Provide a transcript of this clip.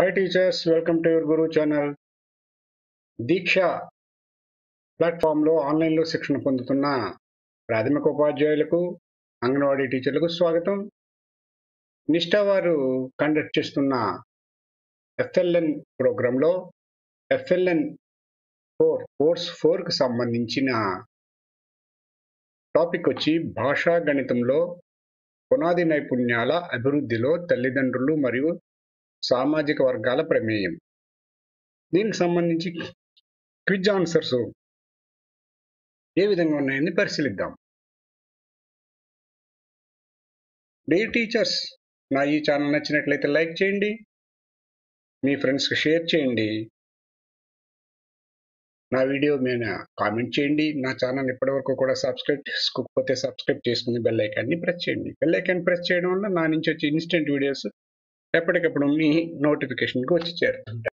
Hi teachers, welcome to your Guru channel. దీక్ష ప్లాట్ఫామ్లో ఆన్లైన్లో శిక్షణ పొందుతున్న ప్రాథమిక ఉపాధ్యాయులకు అంగన్వాడీ టీచర్లకు స్వాగతం. నిష్ఠా వారు కండక్ట్ చేస్తున్న FLN ప్రోగ్రాంలో FLN 4 కోర్స్ 4కు సంబంధించిన టాపిక్ వచ్చి భాషా గణితంలో పునాది నైపుణ్యాల అభివృద్ధిలో తల్లిదండ్రులు మరియు సామాజిక వర్గాల ప్రమేయం. దీనికి సంబంధించి క్విజ్ ఆన్సర్స్ ఏ విధంగా ఉన్నాయని పరిశీలిద్దాం. డియర్ టీచర్స్, నా ఈ ఛానల్ నచ్చినట్లయితే లైక్ చేయండి, మీ ఫ్రెండ్స్కి షేర్ చేయండి, నా వీడియో మీద కామెంట్ చేయండి. నా ఛానల్ ఇప్పటివరకు కూడా సబ్స్క్రైబ్ చేసుకోకపోతే సబ్స్క్రైబ్ చేసుకుని బెల్ ఐకాన్ని ప్రెస్ చేయండి. బెల్ ఐకాన్ ప్రెస్ చేయడం వల్ల నా నుంచి వచ్చే ఇన్స్టెంట్ వీడియోస్ ఎప్పటికప్పుడు మీ నోటిఫికేషన్కి వచ్చి చేరుతుంటాయి.